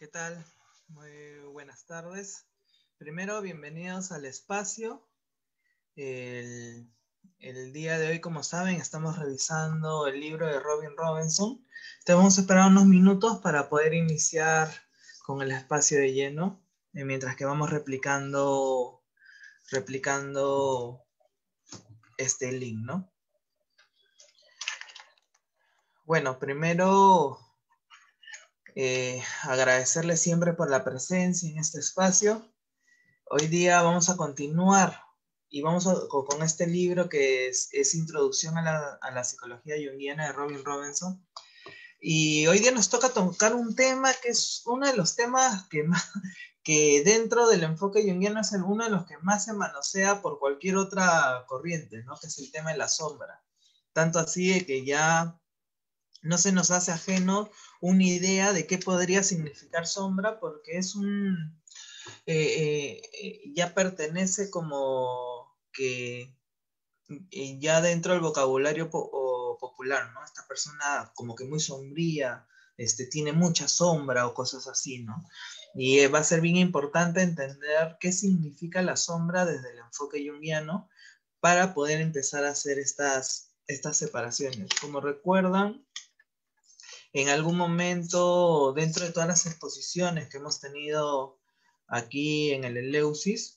¿Qué tal? Muy buenas tardes. Primero, bienvenidos al espacio. El, el día de hoy, como saben, estamos revisando el libro de Robin Robinson. Te vamos a esperar unos minutos para poder iniciar con el espacio de lleno, mientras que vamos replicando este link, ¿no? Bueno, primero agradecerles siempre por la presencia en este espacio. Hoy día vamos a continuar y con este libro que es Introducción a la Psicología Junguiana de Robin Robinson. Y hoy día nos toca tocar un tema que es uno de los temas que dentro del enfoque junguiano es uno de los que más se manosea por cualquier otra corriente, ¿no? Que es el tema de la sombra. Tanto así de que ya no se nos hace ajeno una idea de qué podría significar sombra, porque es ya pertenece como que ya dentro del vocabulario popular, ¿no? Esta persona como que muy sombría, tiene mucha sombra o cosas así, ¿no? Y va a ser bien importante entender qué significa la sombra desde el enfoque junguiano para poder empezar a hacer estas separaciones. Como recuerdan, en algún momento, dentro de todas las exposiciones que hemos tenido aquí en el Eleusis,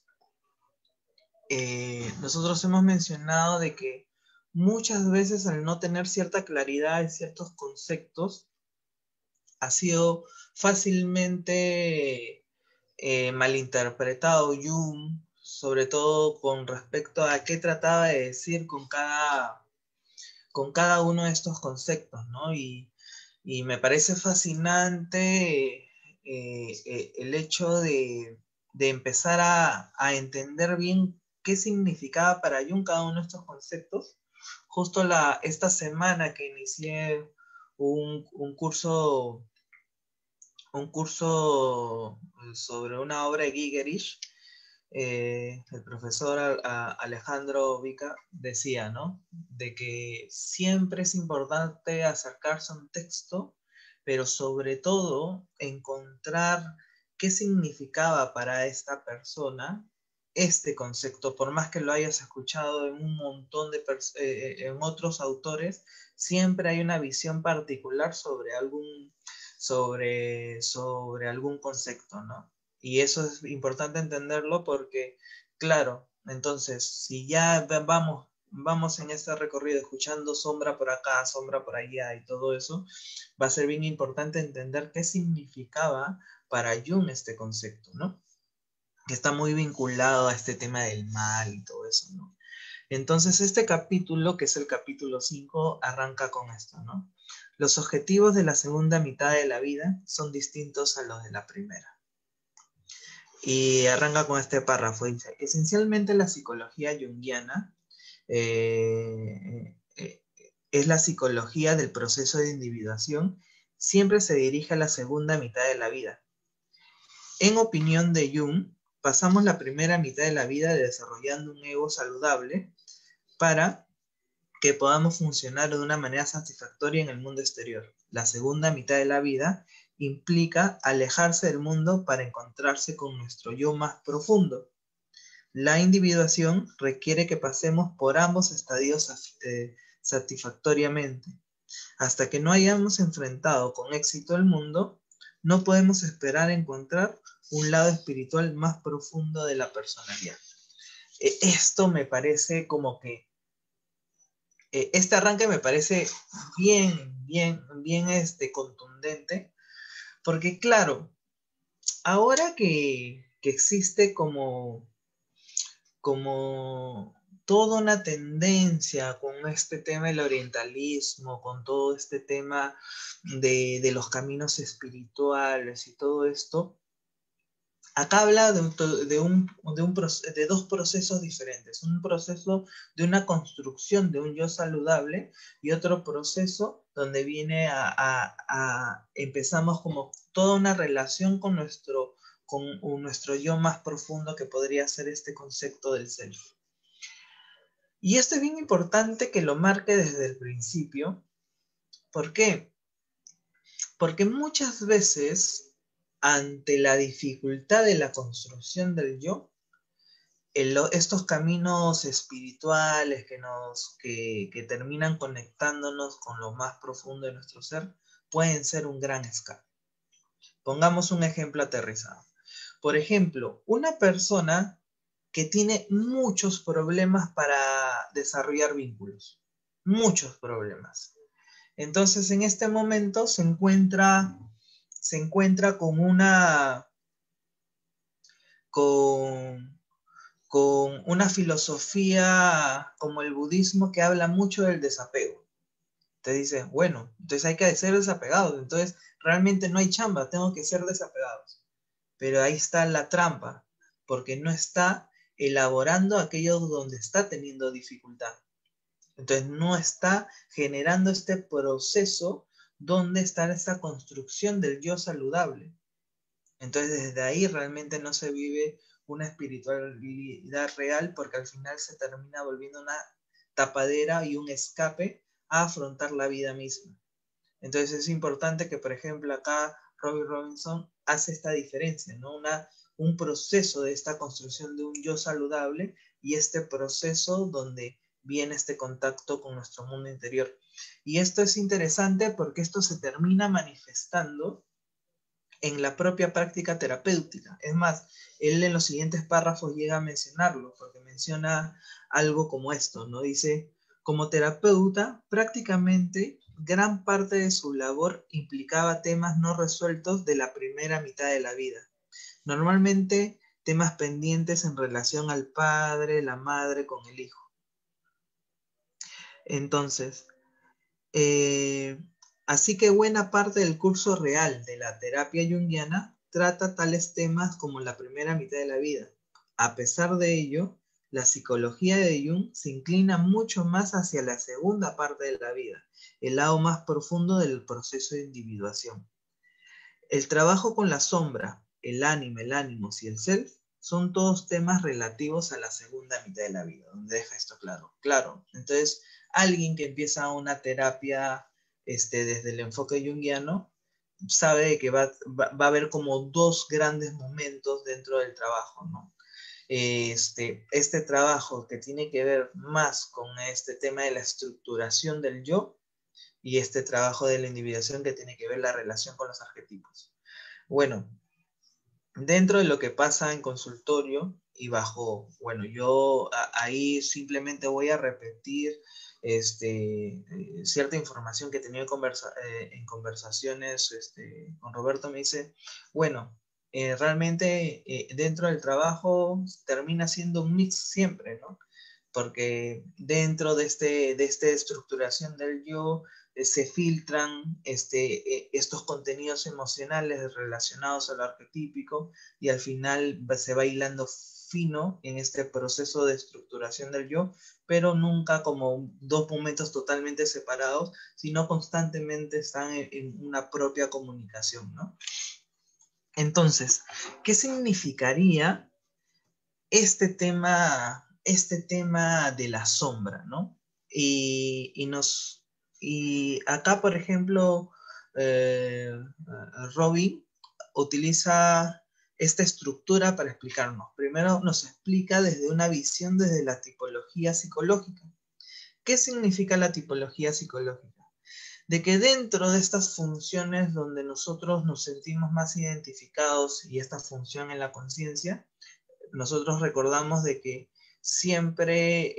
nosotros hemos mencionado de que muchas veces al no tener cierta claridad en ciertos conceptos, ha sido fácilmente malinterpretado Jung, sobre todo con respecto a qué trataba de decir con cada uno de estos conceptos, ¿no? Y me parece fascinante el hecho de empezar a entender bien qué significaba para Jung cada uno de estos conceptos. Justo esta semana que inicié un curso, un curso sobre una obra de Gigerich, el profesor Alejandro Vica decía, ¿no? De que siempre es importante acercarse a un texto, pero sobre todo encontrar qué significaba para esta persona este concepto, por más que lo hayas escuchado en un montón en otros autores, siempre hay una visión particular sobre algún concepto, ¿no? Y eso es importante entenderlo porque, claro, entonces, si ya vamos en este recorrido escuchando sombra por acá, sombra por allá y todo eso, va a ser bien importante entender qué significaba para Jung este concepto, ¿no? Que está muy vinculado a este tema del mal y todo eso, ¿no? Entonces, este capítulo, que es el capítulo 5, arranca con esto, ¿no? Los objetivos de la segunda mitad de la vida son distintos a los de la primera. Y arranca con este párrafo. Dice, esencialmente la psicología junguiana es la psicología del proceso de individuación, siempre se dirige a la segunda mitad de la vida. En opinión de Jung, pasamos la primera mitad de la vida desarrollando un ego saludable para que podamos funcionar de una manera satisfactoria en el mundo exterior. La segunda mitad de la vida implica alejarse del mundo para encontrarse con nuestro yo más profundo. La individuación requiere que pasemos por ambos estadios satisfactoriamente. Hasta que no hayamos enfrentado con éxito el mundo, no podemos esperar encontrar un lado espiritual más profundo de la personalidad. Esto me parece como que este arranque me parece bien contundente, porque claro, ahora que existe como toda una tendencia con este tema del orientalismo, con todo este tema de los caminos espirituales y todo esto, acá habla de dos procesos diferentes. Un proceso de una construcción de un yo saludable y otro proceso donde viene empezamos como toda una relación con nuestro yo más profundo, que podría ser este concepto del self. Y esto es bien importante que lo marque desde el principio. ¿Por qué? Porque muchas veces ante la dificultad de la construcción del yo, estos caminos espirituales que terminan conectándonos con lo más profundo de nuestro ser, pueden ser un gran escape. Pongamos un ejemplo aterrizado. Por ejemplo, una persona que tiene muchos problemas para desarrollar vínculos, muchos problemas. Entonces, en este momento se encuentra con, con una filosofía como el budismo que habla mucho del desapego. Te dice, bueno, entonces hay que ser desapegados, entonces realmente no hay chamba, tengo que ser desapegados. Pero ahí está la trampa, porque no está elaborando aquello donde está teniendo dificultad. Entonces no está generando este proceso donde está esta construcción del yo saludable. Entonces desde ahí realmente no se vive una espiritualidad real, porque al final se termina volviendo una tapadera y un escape a afrontar la vida misma. Entonces es importante que, por ejemplo, acá Robbie Robinson hace esta diferencia, ¿no? Un proceso de esta construcción de un yo saludable y este proceso donde viene este contacto con nuestro mundo interior. Y esto es interesante porque esto se termina manifestando en la propia práctica terapéutica. Es más, él en los siguientes párrafos llega a mencionarlo, porque menciona algo como esto, ¿no? Dice, como terapeuta, prácticamente gran parte de su labor implicaba temas no resueltos de la primera mitad de la vida. Normalmente temas pendientes en relación al padre, la madre con el hijo. Entonces, eh, así que buena parte del curso real de la terapia junguiana trata tales temas como la primera mitad de la vida. A pesar de ello, la psicología de Jung se inclina mucho más hacia la segunda parte de la vida, el lado más profundo del proceso de individuación. El trabajo con la sombra, el ánima, el ánimos y el self son todos temas relativos a la segunda mitad de la vida, donde deja esto claro. Claro, entonces alguien que empieza una terapia desde el enfoque junguiano sabe que va a haber como dos grandes momentos dentro del trabajo, ¿no? Este trabajo que tiene que ver más con este tema de la estructuración del yo y este trabajo de la individuación que tiene que ver la relación con los arquetipos. Bueno, dentro de lo que pasa en consultorio y bajo, bueno, yo ahí simplemente voy a repetir cierta información que he tenido en conversaciones con Roberto. Me dice, bueno, realmente dentro del trabajo termina siendo un mix siempre, ¿no? Porque dentro de esta estructuración del yo se filtran estos contenidos emocionales relacionados al arquetípico y al final se va hilando fino en este proceso de estructuración del yo, pero nunca como dos momentos totalmente separados, sino constantemente están en una propia comunicación, ¿no? Entonces, ¿qué significaría este tema de la sombra, ¿no? Y acá, por ejemplo, eh, Robin utiliza esta estructura para explicarnos. Primero nos explica desde una visión desde la tipología psicológica. ¿Qué significa la tipología psicológica? De que dentro de estas funciones donde nosotros nos sentimos más identificados y esta función en la conciencia, nosotros recordamos de que siempre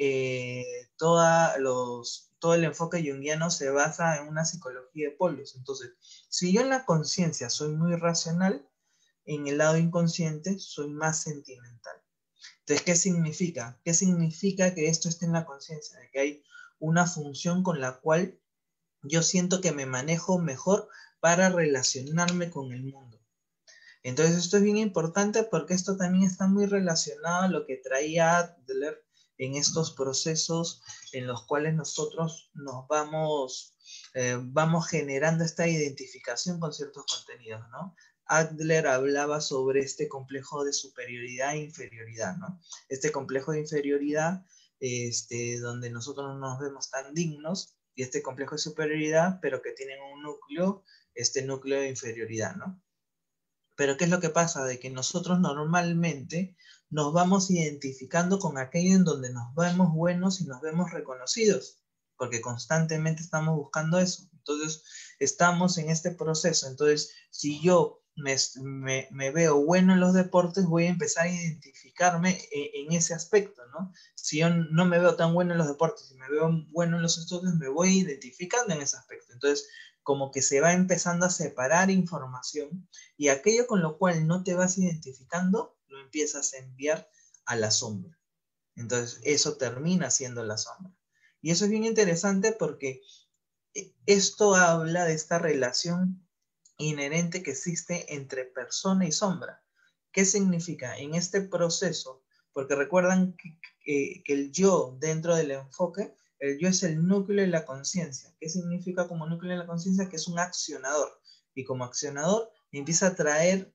todo el enfoque junguiano se basa en una psicología de polos. Entonces, si yo en la conciencia soy muy racional, en el lado inconsciente soy más sentimental. Entonces, ¿qué significa? ¿Qué significa que esto esté en la conciencia? De que hay una función con la cual yo siento que me manejo mejor para relacionarme con el mundo. Entonces esto es bien importante porque esto también está muy relacionado a lo que traía Adler en estos procesos en los cuales nosotros nos vamos generando esta identificación con ciertos contenidos, ¿no? Adler hablaba sobre este complejo de superioridad e inferioridad, ¿no? Este complejo de inferioridad, donde nosotros no nos vemos tan dignos, y este complejo de superioridad, pero que tienen un núcleo, este núcleo de inferioridad, ¿no? Pero ¿qué es lo que pasa? De que nosotros normalmente nos vamos identificando con aquello en donde nos vemos buenos y nos vemos reconocidos, porque constantemente estamos buscando eso. Entonces, estamos en este proceso. Entonces, si yo me veo bueno en los deportes, voy a empezar a identificarme en ese aspecto, ¿no? Si yo no me veo tan bueno en los deportes y me veo bueno en los estudios, me voy identificando en ese aspecto. Entonces, como que se va empezando a separar información y aquello con lo cual no te vas identificando, lo empiezas a enviar a la sombra. Entonces, eso termina siendo la sombra. Y eso es bien interesante porque esto habla de esta relación inherente que existe entre persona y sombra. ¿Qué significa? En este proceso, porque recuerdan que el yo dentro del enfoque, el yo es el núcleo de la conciencia. ¿Qué significa como núcleo de la conciencia? Que es un accionador. Y como accionador empieza a traer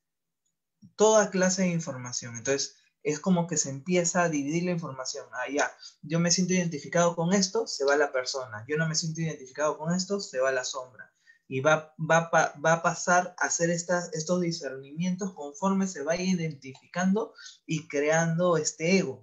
toda clase de información. Entonces, es como que se empieza a dividir la información. Ah, ya, yo me siento identificado con esto, se va la persona. Yo no me siento identificado con esto, se va la sombra. Y va a pasar a hacer estos discernimientos conforme se vaya identificando y creando este ego.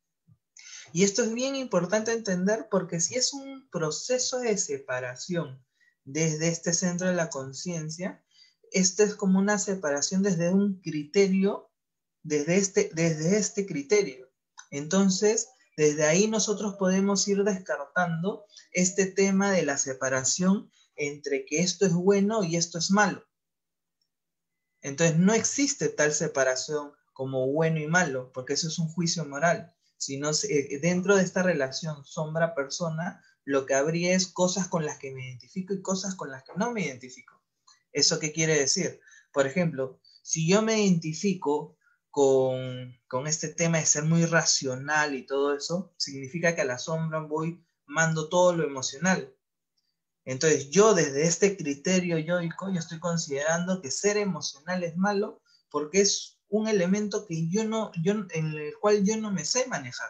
Y esto es bien importante entender porque si es un proceso de separación desde este centro de la conciencia, esto es como una separación desde un criterio, desde este criterio. Entonces, desde ahí nosotros podemos ir descartando este tema de la separación entre que esto es bueno y esto es malo. Entonces, no existe tal separación como bueno y malo, porque eso es un juicio moral. Sino dentro de esta relación sombra-persona, lo que habría es cosas con las que me identifico y cosas con las que no me identifico. ¿Eso qué quiere decir? Por ejemplo, si yo me identifico con este tema de ser muy racional y todo eso, significa que a la sombra mando todo lo emocional. Entonces yo desde este criterio yoico, yo estoy considerando que ser emocional es malo porque es un elemento que en el cual yo no me sé manejar.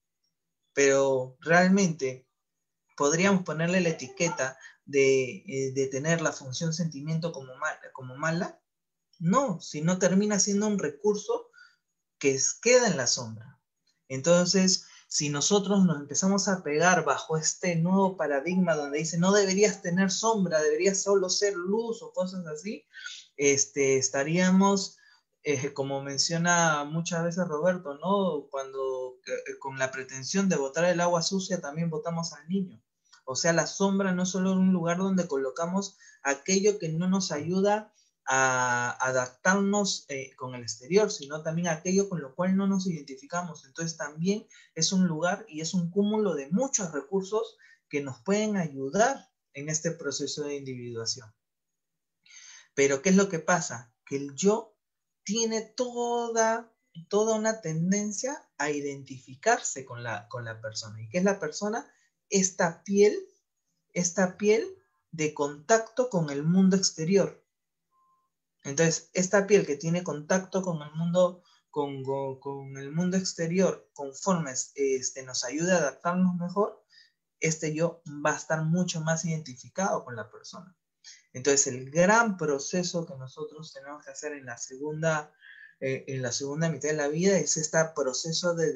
Pero realmente podríamos ponerle la etiqueta de tener la función sentimiento como mala. No, sino termina siendo un recurso que queda en la sombra. Entonces, si nosotros nos empezamos a pegar bajo este nuevo paradigma donde dice no deberías tener sombra, deberías solo ser luz o cosas así, estaríamos, como menciona muchas veces Roberto, ¿no? Cuando con la pretensión de botar el agua sucia también botamos al niño. O sea, la sombra no es solo un lugar donde colocamos aquello que no nos ayuda a adaptarnos con el exterior, sino también aquello con lo cual no nos identificamos. Entonces también es un lugar y es un cúmulo de muchos recursos que nos pueden ayudar en este proceso de individuación. Pero ¿qué es lo que pasa? Que el yo tiene toda una tendencia a identificarse con la persona. ¿Y qué es la persona? Esta piel de contacto con el mundo exterior. Entonces, esta piel que tiene contacto con el mundo, con el mundo exterior, conforme nos ayuda a adaptarnos mejor, este yo va a estar mucho más identificado con la persona. Entonces, el gran proceso que nosotros tenemos que hacer en la segunda mitad de la vida es este proceso de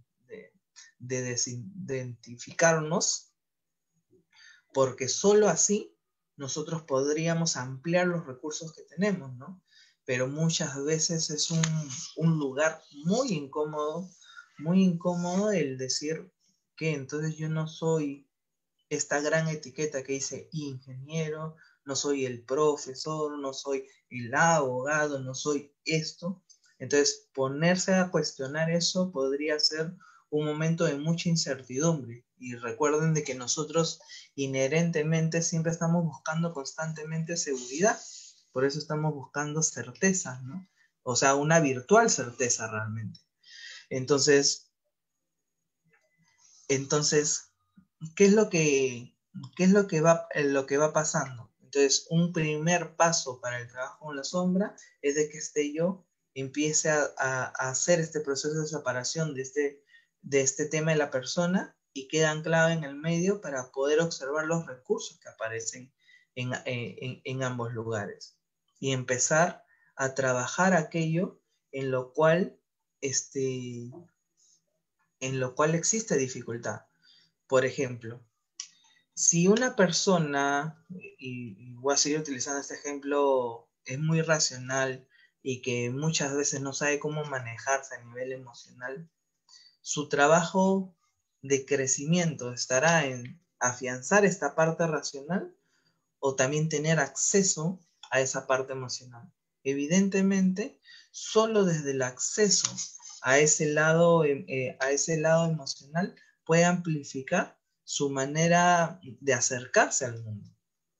desidentificarnos, porque solo así nosotros podríamos ampliar los recursos que tenemos, ¿no? Pero muchas veces es un lugar muy incómodo el decir que entonces yo no soy esta gran etiqueta que dice ingeniero, no soy el profesor, no soy el abogado, no soy esto. Entonces, ponerse a cuestionar eso podría ser un momento de mucha incertidumbre. Y recuerden de que nosotros inherentemente siempre estamos buscando constantemente seguridad. Por eso estamos buscando certeza, ¿no? O sea, una virtual certeza realmente. Entonces, ¿qué es lo que va pasando? Entonces, un primer paso para el trabajo con la sombra es de que yo empiece a hacer este proceso de separación de este tema de la persona y quede anclado en el medio para poder observar los recursos que aparecen en ambos lugares y empezar a trabajar aquello en lo cual, existe dificultad. Por ejemplo, si una persona, y voy a seguir utilizando este ejemplo, es muy racional y que muchas veces no sabe cómo manejarse a nivel emocional, su trabajo de crecimiento estará en afianzar esta parte racional o también tener acceso a esa parte emocional. Evidentemente, solo desde el acceso a ese lado emocional puede amplificar su manera de acercarse al mundo.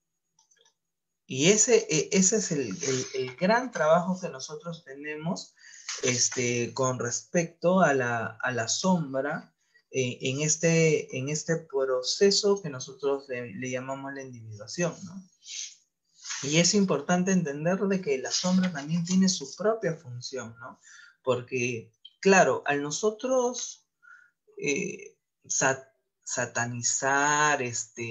Y ese es el gran trabajo que nosotros tenemos con respecto a la sombra en este proceso que nosotros le llamamos la individuación, ¿no? Y es importante entender de que la sombra también tiene su propia función, ¿no? Porque, claro, al nosotros eh, satanizar,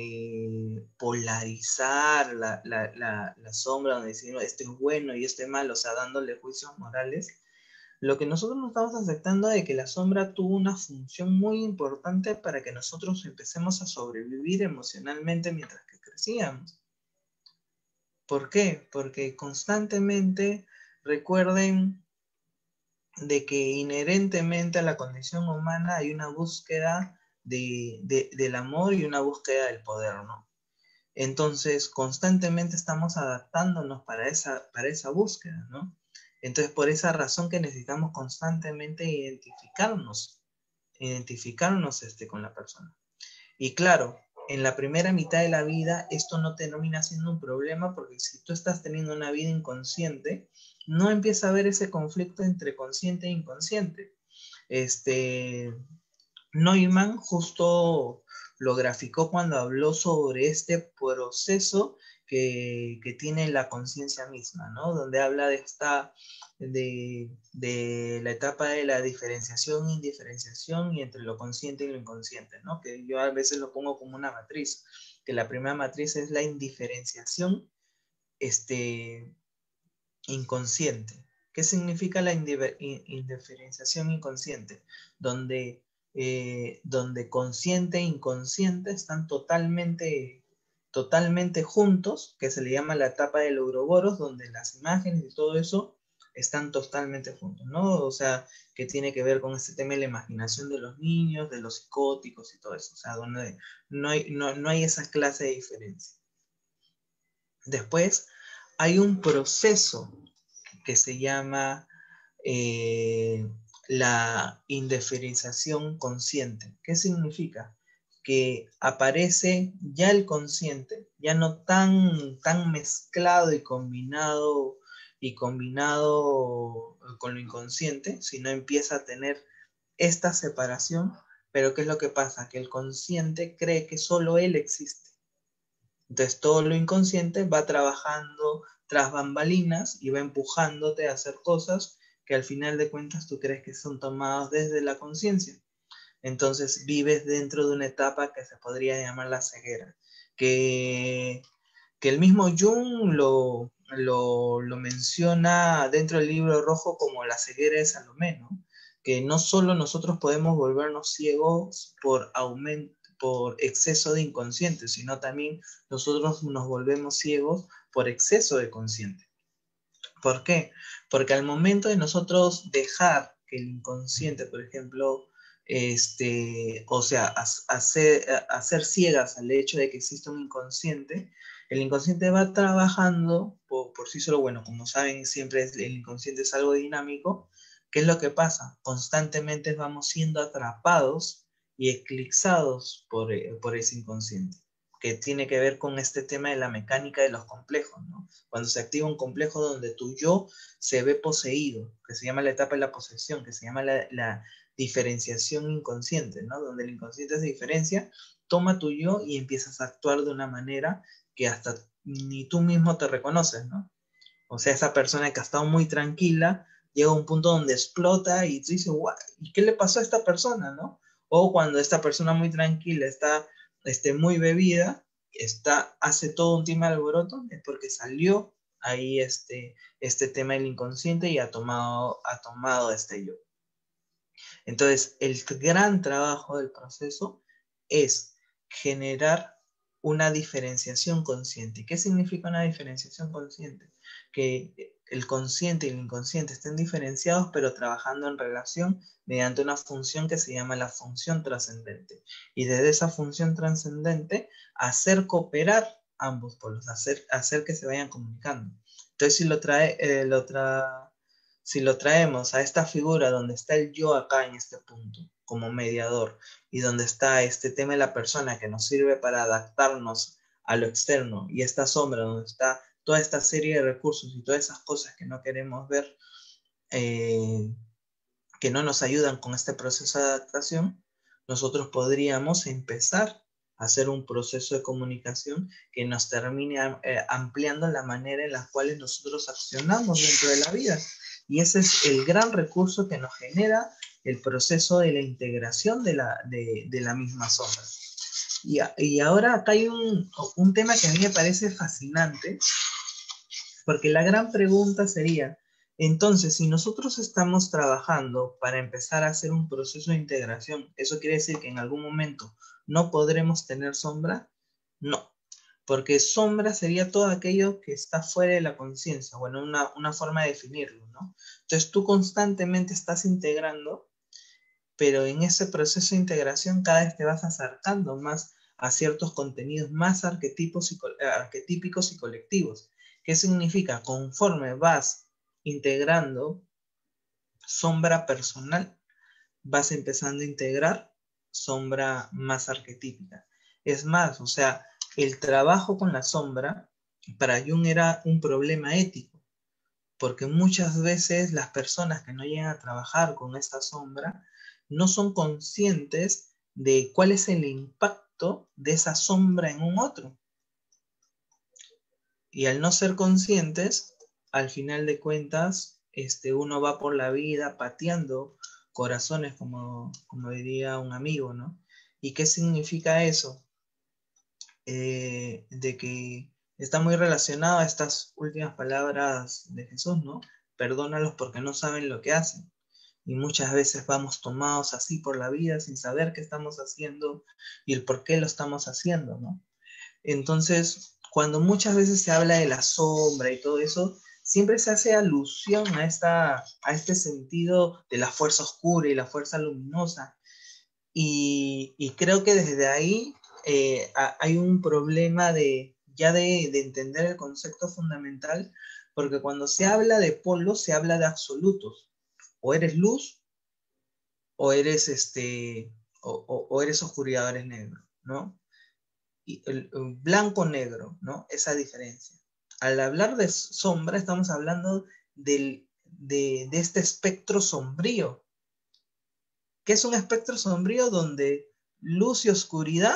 polarizar la sombra, donde decimos esto es bueno y esto es malo, o sea, dándole juicios morales, lo que nosotros no estamos aceptando es que la sombra tuvo una función muy importante para que nosotros empecemos a sobrevivir emocionalmente mientras que crecíamos. ¿Por qué? Porque constantemente recuerden de que inherentemente a la condición humana hay una búsqueda del amor y una búsqueda del poder, ¿no? Entonces, constantemente estamos adaptándonos para esa búsqueda, ¿no? Entonces, por esa razón que necesitamos constantemente identificarnos con la persona. Y claro, en la primera mitad de la vida esto no termina siendo un problema porque si tú estás teniendo una vida inconsciente, no empieza a haber ese conflicto entre consciente e inconsciente. Neumann justo lo graficó cuando habló sobre este proceso que tiene la conciencia misma, ¿no? Donde habla de la etapa de la diferenciación, indiferenciación y entre lo consciente y lo inconsciente, ¿no? Que yo a veces lo pongo como una matriz, que la primera matriz es la indiferenciación inconsciente. ¿Qué significa la indiferenciación inconsciente? Donde consciente e inconsciente están totalmente juntos, que se le llama la etapa del Ouroboros, donde las imágenes y todo eso están totalmente juntos, ¿no? O sea, que tiene que ver con este tema de la imaginación de los niños, de los psicóticos y todo eso, o sea, donde no hay esa clase de diferencia. Después, hay un proceso que se llama la indiferenciación consciente. ¿Qué significa? Que aparece ya el consciente, ya no tan mezclado y combinado con lo inconsciente, sino empieza a tener esta separación, pero ¿qué es lo que pasa? Que el consciente cree que solo él existe. Entonces todo lo inconsciente va trabajando tras bambalinas y va empujándote a hacer cosas que al final de cuentas tú crees que son tomadas desde la conciencia. Entonces vives dentro de una etapa que se podría llamar la ceguera, que el mismo Jung lo menciona dentro del libro rojo como la ceguera de Salomé, ¿no? Que no solo nosotros podemos volvernos ciegos por exceso de inconsciente, sino también nosotros nos volvemos ciegos por exceso de consciente. ¿Por qué? Porque al momento de nosotros dejar que el inconsciente, por ejemplo, o sea, hacer ciegas al hecho de que existe un inconsciente, el inconsciente va trabajando por sí solo. Bueno, como saben, siempre el inconsciente es algo dinámico. ¿Qué es lo que pasa? Constantemente vamos siendo atrapados y eclipsados por ese inconsciente, que tiene que ver con este tema de la mecánica de los complejos, ¿no? Cuando se activa un complejo donde tu yo se ve poseído, que se llama la etapa de la posesión, que se llama la diferenciación inconsciente, ¿no? Donde el inconsciente se diferencia, toma tu yo y empiezas a actuar de una manera que hasta ni tú mismo te reconoces, ¿no? O sea, esa persona que ha estado muy tranquila llega a un punto donde explota y tú dices, ¿y qué le pasó a esta persona, no? O cuando esta persona muy tranquila está muy bebida, hace todo un tema de alboroto, es porque salió ahí este tema del inconsciente y ha tomado este yo. Entonces, el gran trabajo del proceso es generar una diferenciación consciente. ¿Qué significa una diferenciación consciente? Que el consciente y el inconsciente estén diferenciados, pero trabajando en relación mediante una función que se llama la función trascendente. Y desde esa función trascendente, hacer cooperar ambos polos, hacer que se vayan comunicando. Entonces, si lo traemos a esta figura donde está el yo acá en este punto, como mediador, y donde está este tema de la persona que nos sirve para adaptarnos a lo externo, y esta sombra donde está toda esta serie de recursos y todas esas cosas que no queremos ver, que no nos ayudan con este proceso de adaptación, nosotros podríamos empezar a hacer un proceso de comunicación que nos termine ampliando la manera en la cual nosotros accionamos dentro de la vida. Y ese es el gran recurso que nos genera el proceso de la integración de la misma sombra. Y ahora acá hay un tema que a mí me parece fascinante, porque la gran pregunta sería, entonces, si nosotros estamos trabajando para empezar a hacer un proceso de integración, ¿eso quiere decir que en algún momento no podremos tener sombra? No, porque sombra sería todo aquello que está fuera de la conciencia, bueno, una forma de definirlo, ¿no? Entonces tú constantemente estás integrando, pero en ese proceso de integración cada vez te vas acercando más a ciertos contenidos más arquetípicos y colectivos. ¿Qué significa? Conforme vas integrando sombra personal, vas empezando a integrar sombra más arquetípica. Es más, o sea, el trabajo con la sombra para Jung era un problema ético, porque muchas veces las personas que no llegan a trabajar con esta sombra no son conscientes de cuál es el impacto de esa sombra en un otro. Y al no ser conscientes, al final de cuentas, uno va por la vida pateando corazones, como diría un amigo, ¿no? ¿Y qué significa eso? De que está muy relacionado a estas últimas palabras de Jesús, ¿no? Perdónalos porque no saben lo que hacen. Y muchas veces vamos tomados así por la vida sin saber qué estamos haciendo y el por qué lo estamos haciendo, ¿no? Entonces, cuando muchas veces se habla de la sombra y todo eso, siempre se hace alusión a este sentido de la fuerza oscura y la fuerza luminosa. Y creo que desde ahí hay un problema ya de entender el concepto fundamental, porque cuando se habla de polos, se habla de absolutos. O eres luz, o eres, o eres oscuridad, o eres negro, ¿no? Y el blanco-negro, ¿no? Esa diferencia. Al hablar de sombra, estamos hablando de este espectro sombrío. ¿Qué es un espectro sombrío? Donde luz y oscuridad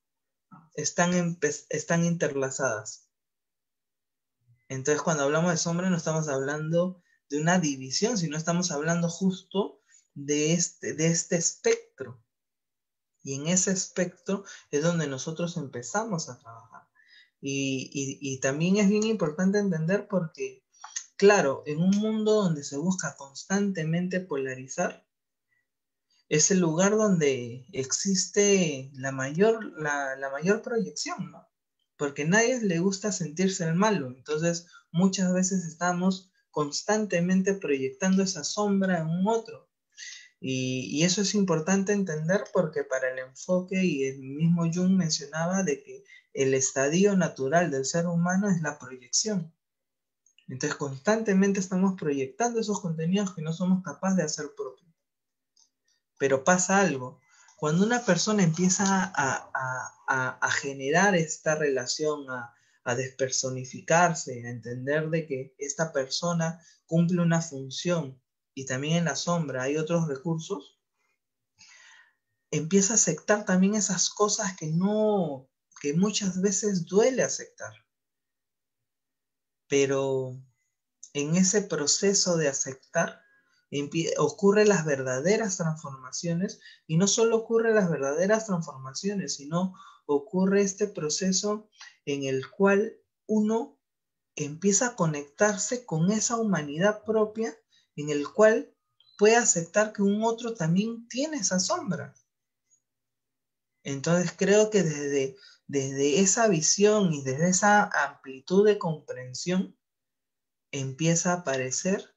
están interlazadas. Entonces, cuando hablamos de sombra, no estamos hablando de una división, sino estamos hablando justo de este espectro. Y en ese espectro es donde nosotros empezamos a trabajar. Y también es bien importante entender porque, claro, en un mundo donde se busca constantemente polarizar, es el lugar donde existe la mayor proyección, ¿no? Porque a nadie le gusta sentirse el malo. Entonces, muchas veces estamos constantemente proyectando esa sombra en un otro. Y eso es importante entender porque para el enfoque, y el mismo Jung mencionaba de que el estadio natural del ser humano es la proyección. Entonces constantemente estamos proyectando esos contenidos que no somos capaces de hacer propios. Pero pasa algo. Cuando una persona empieza a generar esta relación, a despersonificarse, a entender de que esta persona cumple una función y también en la sombra hay otros recursos, empieza a aceptar también esas cosas que muchas veces duele aceptar. Pero en ese proceso de aceptar, ocurren las verdaderas transformaciones, y no solo ocurren las verdaderas transformaciones, sino ocurre este proceso en el cual uno empieza a conectarse con esa humanidad propia en el cual puede aceptar que un otro también tiene esa sombra. Entonces creo que desde esa visión y desde esa amplitud de comprensión empieza a aparecer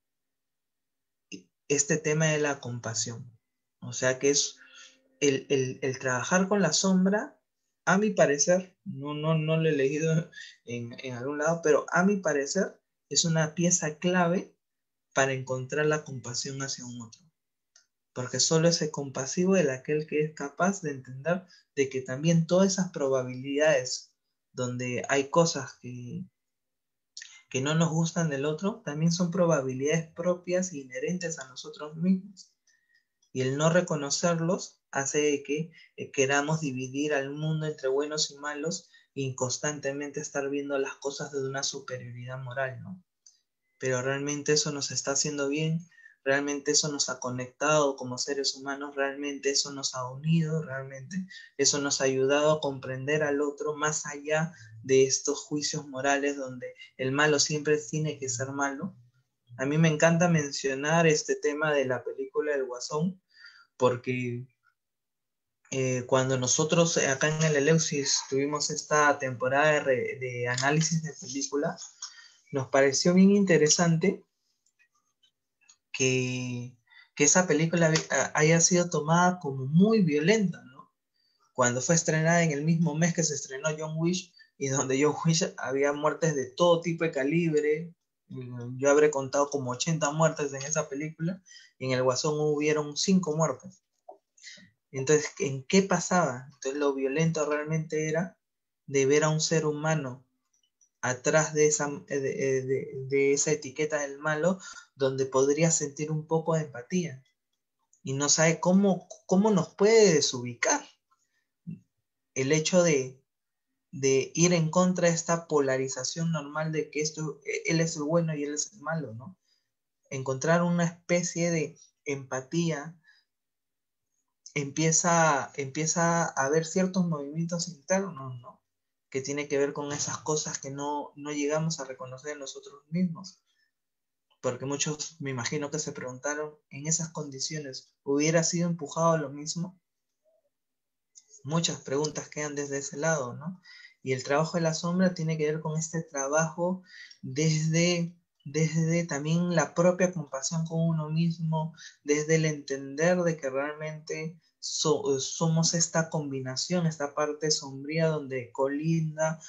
este tema de la compasión. O sea que es el trabajar con la sombra, a mi parecer, no lo he leído en algún lado, pero a mi parecer es una pieza clave para encontrar la compasión hacia un otro. Porque solo es el compasivo el aquel que es capaz de entender de que también todas esas probabilidades donde hay cosas que no nos gustan del otro, también son probabilidades propias e inherentes a nosotros mismos. Y el no reconocerlos hace que queramos dividir al mundo entre buenos y malos y constantemente estar viendo las cosas desde una superioridad moral, ¿no? Pero realmente eso nos está haciendo bien, realmente eso nos ha conectado como seres humanos, realmente eso nos ha unido, realmente eso nos ha ayudado a comprender al otro más allá de estos juicios morales donde el malo siempre tiene que ser malo. A mí me encanta mencionar este tema de la película El Guasón, porque cuando nosotros acá en el Eleusis tuvimos esta temporada de análisis de película, nos pareció bien interesante que, que esa película haya sido tomada como muy violenta, ¿no? Cuando fue estrenada en el mismo mes que se estrenó John Wick, y donde John Wick había muertes de todo tipo de calibre. Yo habré contado como 80 muertes en esa película, y en El Guasón hubieron 5 muertes. Entonces, ¿en qué pasaba? Entonces, lo violento realmente era de ver a un ser humano atrás de esa etiqueta del malo, donde podría sentir un poco de empatía y no sabe cómo nos puede desubicar el hecho de ir en contra de esta polarización normal de que él es el bueno y él es el malo, ¿no? Encontrar una especie de empatía, empieza a haber ciertos movimientos internos, ¿no? Que tiene que ver con esas cosas que no llegamos a reconocer en nosotros mismos. Porque muchos me imagino que se preguntaron, en esas condiciones, ¿hubiera sido empujado a lo mismo? Muchas preguntas quedan desde ese lado, ¿no? Y el trabajo de la sombra tiene que ver con este trabajo desde también la propia compasión con uno mismo, desde el entender de que realmente somos esta combinación, esta parte sombría donde colinda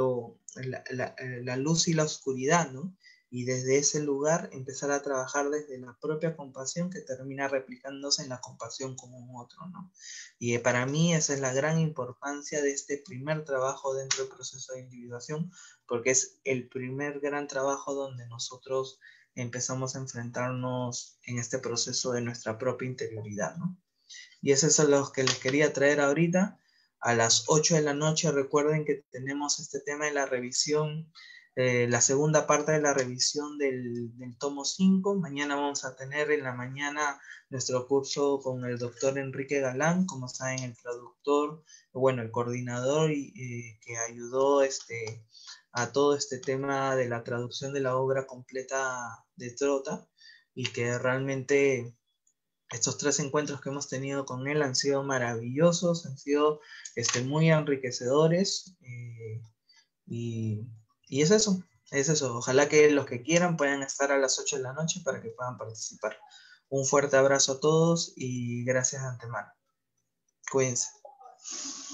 la luz y la oscuridad, ¿no? Y desde ese lugar empezar a trabajar desde la propia compasión que termina replicándose en la compasión con un otro, ¿no? Y para mí esa es la gran importancia de este primer trabajo dentro del proceso de individuación, porque es el primer gran trabajo donde nosotros empezamos a enfrentarnos en este proceso de nuestra propia interioridad, ¿no? Y eso es lo que les quería traer ahorita. A las 8 de la noche recuerden que tenemos este tema de la revisión, la segunda parte de la revisión del tomo 5. Mañana vamos a tener en la mañana nuestro curso con el doctor Enrique Galán, como saben, el traductor, bueno, el coordinador que ayudó a todo este tema de la traducción de la obra completa de Trota, y que realmente estos 3 encuentros que hemos tenido con él han sido maravillosos, han sido muy enriquecedores, y, y es eso. Ojalá que los que quieran puedan estar a las 8 de la noche para que puedan participar. Un fuerte abrazo a todos y gracias de antemano. Cuídense.